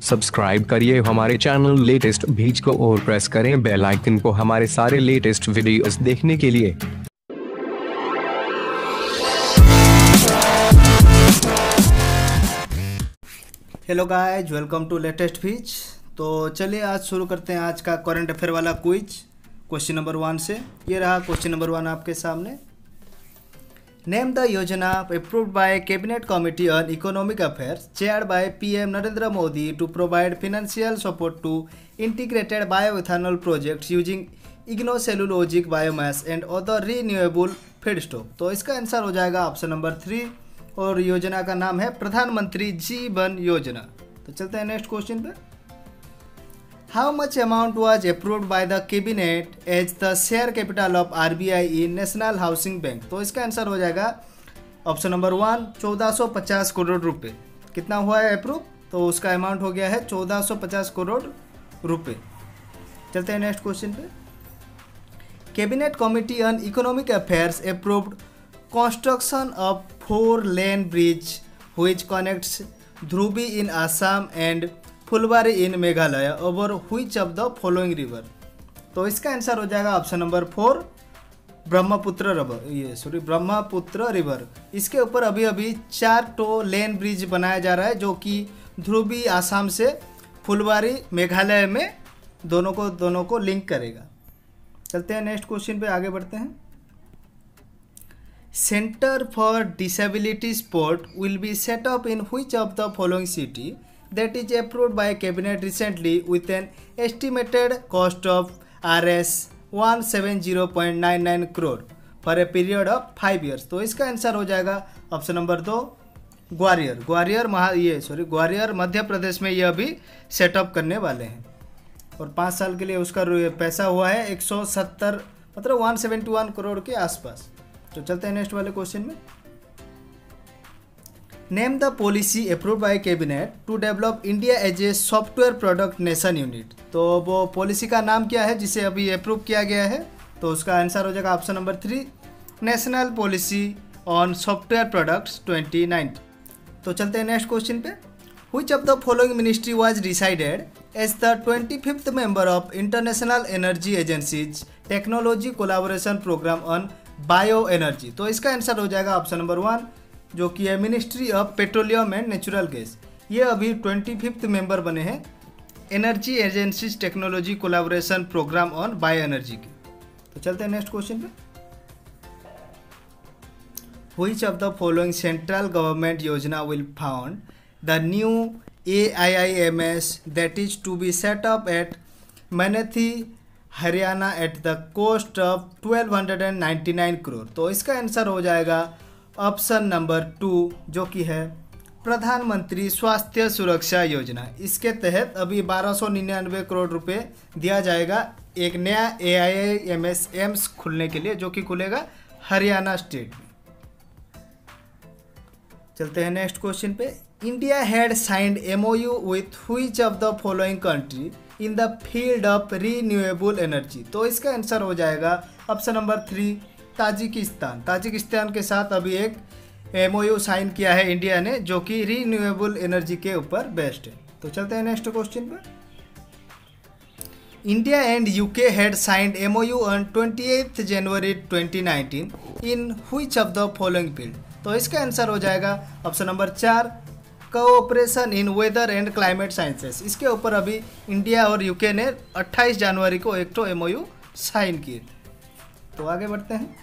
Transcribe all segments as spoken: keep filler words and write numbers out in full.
Subscribe करिए हमारे channel latest भीज को और प्रेस करें बेल आइकन को हमारे सारे लेटेस्ट वीडियोस देखने के लिए। Hello guys, welcome to latest भीज। तो चलिए आज शुरू करते हैं आज का करंट अफेयर वाला क्विज क्वेश्चन नंबर वन से। ये रहा क्वेश्चन नंबर वन आपके सामने। Name the yojana approved by cabinet committee on economic affairs chaired by PM Narendra Modi to provide financial support to integrated bioethanol projects using lignocellulosic biomass and other renewable feedstock. तो इसका answer हो जाएगा option number three और योजना का नाम है प्रधानमंत्री जीवन योजना। तो चलते हैं नेक्स्ट क्वेश्चन पे। How much amount was approved by the cabinet as the share capital of RBI in national housing bank. तो इसका आंसर हो जाएगा ऑप्शन नंबर वन चौदह सौ पचास करोड़ रुपए। कितना हुआ है अप्रूव? तो उसका अमाउंट हो गया है चौदह सौ पचास करोड़ रुपए। चलते हैं नेक्स्ट क्वेश्चन पे। Cabinet committee on economic affairs approved construction of four lane bridge which connects Dhruvi in Assam and Fulbari in Meghalaya over which of the following river। तो इसका आंसर हो जाएगा option number four Brahmaputra river. ये sorry Brahmaputra river. इसके ऊपर अभी अभी चार टो लेन ब्रिज बनाया जा रहा है जो कि ध्रुवी आसाम से फुलबारी मेघालय में दोनों को दोनों को लिंक करेगा। चलते हैं नेक्स्ट क्वेश्चन पे आगे बढ़ते हैं। Center for Disability Sport will be set up in which of the following city that is approved by cabinet recently with an estimated cost of R S one seventy point nine nine crore for a period of five years। तो इसका answer हो जाएगा option number दो ग्वालियर। ग्वालियर महा ये sorry Gwalior Madhya Pradesh में ये अभी सेटअप करने वाले हैं और पाँच साल के लिए उसका पैसा हुआ है एक सौ सत्तर मतलब वन सेवेंटी वन करोड़ के आसपास। तो चलते हैं नेक्स्ट वाले क्वेश्चन में। Name the policy approved by cabinet to develop India as a software product nation unit. तो वो पॉलिसी का नाम क्या है जिसे अभी अप्रूव किया गया है? तो उसका आंसर हो जाएगा option number three national policy on software products twenty nineteen. तो चलते हैं नेक्स्ट क्वेश्चन पे। Which of the following ministry was decided as the twenty fifth member of international energy agencies technology collaboration programme on bio energy. तो इसका answer हो जाएगा option number one जो कि है ministry of petroleum and natural gas. ये अभी twenty fifth member बने हैं energy agencies technology collaboration programme on bio energy के। तो चलते हैं नेक्स्ट क्वेश्चन पे। Which of the following central government yojana will found the new A I I M S that is to be set up at Manethi Haryana at the cost of twelve hundred ninety nine crore. तो इसका answer हो जाएगा option number two जो कि है प्रधानमंत्री स्वास्थ्य सुरक्षा योजना। इसके तहत अभी बारह सौ निन्यानवे करोड़ रुपए दिया जाएगा एक नया A I I M S AIIMS खुलने के लिए जो कि खुलेगा हरियाणा स्टेट में। चलते हैं नेक्स्ट क्वेश्चन पे। India had signed MOU with which of the following country in the field of renewable energy. तो इसका आंसर हो जाएगा option number three Tajikistan. Tajikistan के साथ अभी एक एमओयू साइन किया है इंडिया ने जो कि रीन्यूएबल एनर्जी के ऊपर बेस्ड है। तो चलते हैं नेक्स्ट क्वेश्चन पर। India and UK had signed MOU on twenty eighth January twenty nineteen in which of the following field. तो इसका आंसर हो जाएगा ऑप्शन नंबर चार cooperation in weather and climate sciences. इसके ऊपर अभी इंडिया और यूके ने अट्ठाईस जनवरी को एक तो एमओयू साइन किए थे। तो आगे बढ़ते हैं।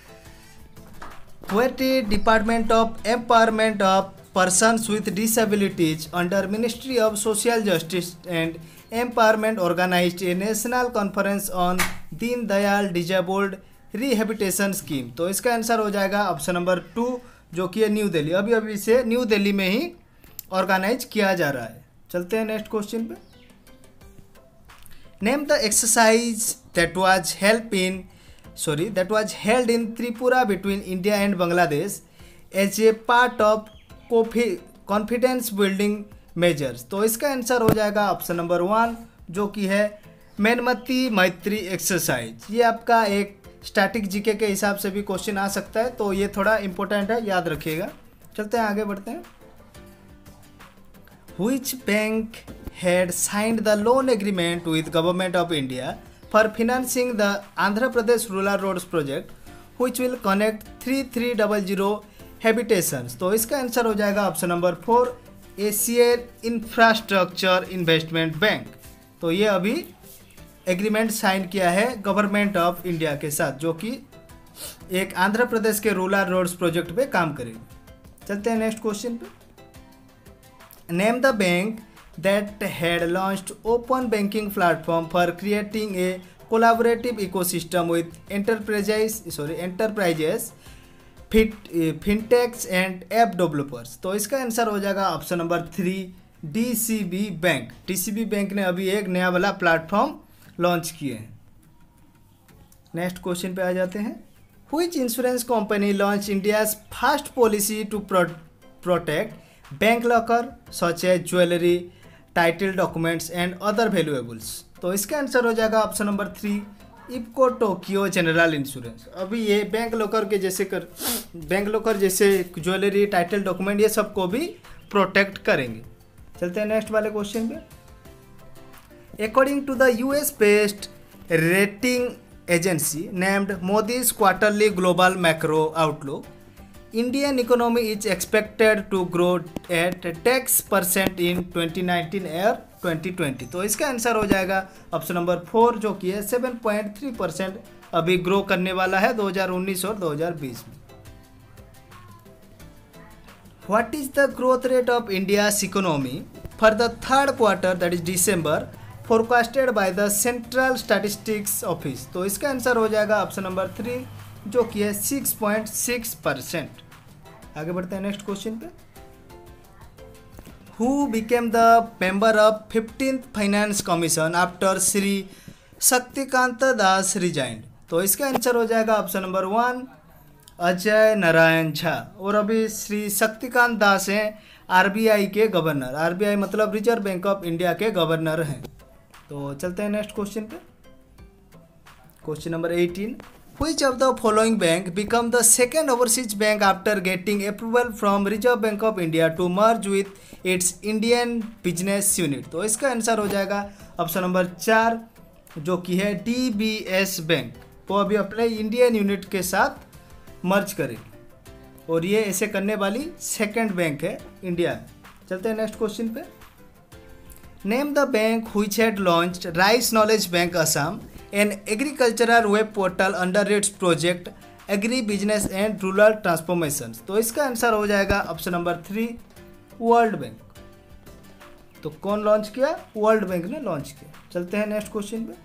What is department of empowerment of persons with disabilities under ministry of social justice and empowerment organised a national conference on Deen Dayal disabled rehabilitation scheme. तो इसका आंसर हो जाएगा ऑप्शन नंबर टू जो कि है न्यू दिल्ली। अभी अभी से न्यू दिल्ली में ही ऑर्गेनाइज किया जा रहा है। चलते हैं नेक्स्ट क्वेश्चन पे। Name the exercise that was help in sorry that was held in Tripura between India and Bangladesh as a part of confidence building measures. तो इसका आंसर हो जाएगा ऑप्शन नंबर वन जो कि है मेनमती मैत्री एक्सरसाइज। ये आपका एक स्टैटिक जीके के हिसाब से भी क्वेश्चन आ सकता है तो ये थोड़ा इंपॉर्टेंट है, याद रखिएगा। चलते हैं आगे बढ़ते हैं। Which bank had signed the loan agreement with Government of India for financing the Andhra Pradesh Rural Roads project, which will connect three three zero zero habitations। तो इसका आंसर हो जाएगा option number four, Asian infrastructure investment bank. तो ये अभी agreement sign किया है government of India के साथ, जो कि एक आंध्र प्रदेश के रूरल रोड्स प्रोजेक्ट पे काम करेगी। चलते हैं नेक्स्ट क्वेश्चन पे। Name the bank that had launched open banking platform for creating a collaborative ecosystem with enterprises sorry enterprises fit, fintechs and app developers। तो इसका आंसर हो जाएगा option number three, DCB bank. DCB bank ने अभी एक नया वाला platform launch किए हैं। नेक्स्ट क्वेश्चन पे आ जाते हैं। Which insurance company launch India's first policy to protect bank locker such as jewellery, title documents and other valuables. तो इसका आंसर हो जाएगा option number three, IFFCO Tokio general insurance. अभी ये बैंक लॉकर के जैसे कर बैंक लॉकर जैसे ज्वेलरी, टाइटल डॉक्यूमेंट ये सबको भी प्रोटेक्ट करेंगे। चलते हैं नेक्स्ट वाले क्वेश्चन पे। According to the US based rating agency named Moody's quarterly global macro outlook, Indian economy is expected to grow at ten percent in twenty nineteen और twenty twenty। तो इसका आंसर हो जाएगा ऑप्शन नंबर फोर, जो कि है seven point three percent अभी grow करने वाला है दो हज़ार उन्नीस और दो हज़ार बीस में। What is the growth rate of India's economy for the third quarter that is December forecasted by the Central Statistics Office? तो इसका आंसर हो जाएगा ऑप्शन नंबर थ्री, जो कि है सिक्स पॉइंट सिक्स परसेंट। आगे बढ़ते हैं नेक्स्ट क्वेश्चन पे। Who became the member of fifteenth finance commission after Shri Shaktikanta Das resigned? तो इसका आंसर हो जाएगा option number one, Ajay Narayan Jha. और अभी श्री शक्तिकांत दास हैं आरबीआई के गवर्नर। आरबीआई मतलब रिजर्व बैंक ऑफ इंडिया के गवर्नर हैं। तो चलते हैं नेक्स्ट क्वेश्चन पे। Question number eighteen. Which of the following bank become the second overseas bank after getting approval from Reserve Bank of India to merge with its Indian business unit? तो इसका answer हो जाएगा option number चार, जो कि है DBS bank. वो अभी अपने इंडियन यूनिट के साथ मर्ज करेगी और ये ऐसे करने वाली सेकंड बैंक है इंडिया में। चलते हैं नेक्स्ट क्वेश्चन पे। Name the bank which had launched rice knowledge bank Assam an agricultural web portal under its project agri business and rural transformations। तो इसका आंसर हो जाएगा option number three, world bank. तो कौन लॉन्च किया? वर्ल्ड बैंक ने launch किया। चलते हैं नेक्स्ट क्वेश्चन पे।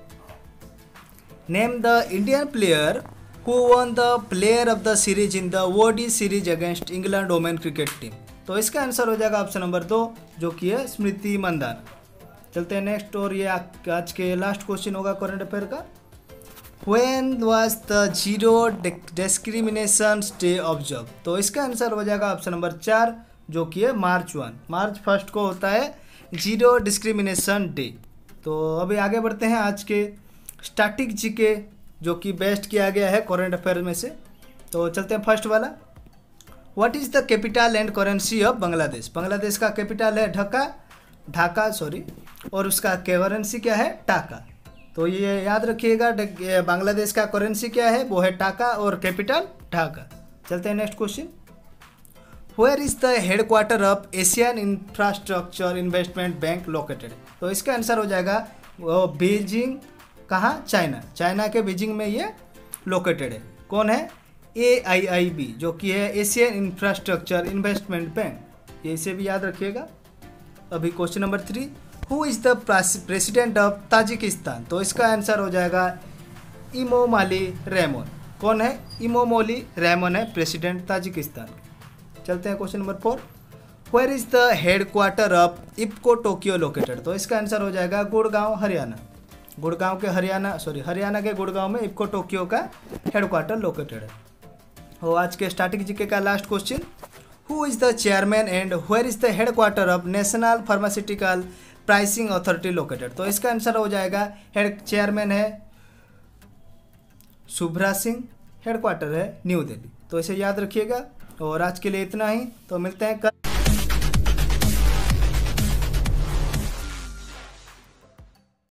Name the Indian player who won the player of the series in the ODI series against England women cricket team. तो इसका आंसर हो जाएगा ऑप्शन नंबर दो, जो कि है स्मृति मंदाना। चलते हैं नेक्स्ट, और ये आज के लास्ट क्वेश्चन होगा करंट अफेयर का। When was the zero discrimination day observed? तो इसका आंसर हो जाएगा ऑप्शन नंबर चार, जो कि है मार्च वन। मार्च फर्स्ट को होता है जीरो डिस्क्रिमिनेशन डे। तो अभी आगे बढ़ते हैं आज के स्टैटिक जीके, जो कि बेस्ट किया गया है करंट अफेयर में से। तो चलते हैं फर्स्ट वाला। What is the capital and currency of Bangladesh? Bangladesh का कैपिटल है ढाका ढाका सॉरी और उसका करेंसी क्या है? टाका। तो ये याद रखिएगा, बांग्लादेश का करेंसी क्या है? वो है टाका और कैपिटल ढाका। चलते हैं next question. Where is the headquarter of Asian infrastructure investment bank located? तो इसका आंसर हो जाएगा वो बीजिंग। कहाँ? चाइना। चाइना के बीजिंग में ये लोकेटेड है। कौन है? ए आई आई बी, जो कि है एशियन इंफ्रास्ट्रक्चर इन्वेस्टमेंट बैंक। ये इसे भी याद रखिएगा। अभी question number three. Who is the president of Tajikistan? तो इसका आंसर हो जाएगा इमोमाली रहमान। कौन है? इमोमाली रहमान है प्रेसिडेंट ताजिकिस्तान। चलते हैं question number four. Where is the headquarter of IFFCO Tokio located? तो इसका आंसर हो जाएगा गुड़गांव, हरियाणा। गुड़गांव के हरियाणा सॉरी हरियाणा के गुड़गांव में इप्को टोक्यो का हेडक्वार्टर लोकेटेड है। और आज के स्टैटिक जीके का last question. Who is the chairman and where is the headquarter of national pharmaceutical pricing authority located? तो इसका आंसर हो जाएगा हेड चेयरमैन है शुभ्रा सिंह, हेडक्वार्टर है न्यू दिल्ली। तो इसे याद रखिएगा। और आज के लिए इतना ही, तो मिलते हैं कल।